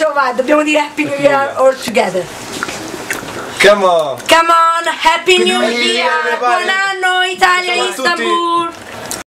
Vai, dobbiamo dire Happy New Year all together. Come on! Come on, Happy New New Year, Year! everybody. Buon anno Italia, Ciao a tutti. Istanbul!